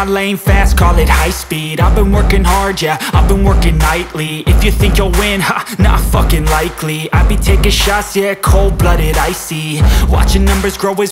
my lane fast, call it high speed. I've been working hard, yeah, I've been working nightly. If you think you'll win, ha, not fucking likely. I be taking shots, yeah, cold-blooded, icy. Watching numbers grow as